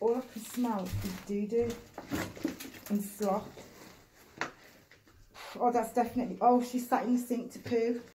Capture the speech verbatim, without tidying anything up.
all I can smell is doo-doo and slop. Oh, that's definitely... Oh, she sat in the sink to poo.